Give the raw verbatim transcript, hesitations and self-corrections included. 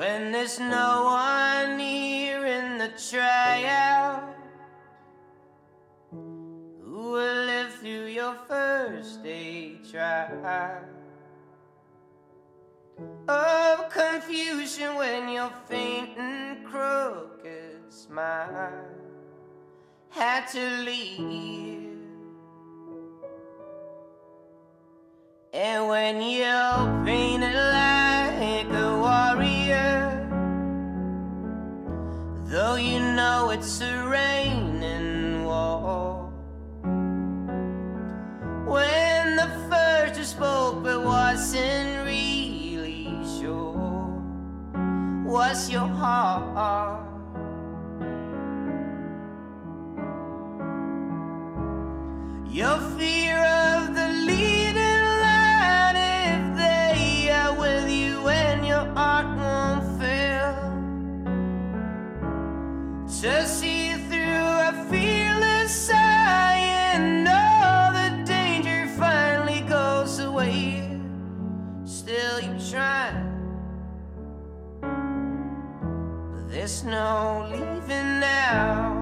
when there's no one here in the tryout who will live through your first day trial of confusion when your faint and crooked smile had to leave. And when you're painted like a warrior, though you know it's a raining war, when the first you spoke but wasn't really sure, was your heart? Your fear of the leading line, if they are with you and your heart won't fail to see through a fearless eye and know the danger finally goes away. Still you try, but there's no leaving now.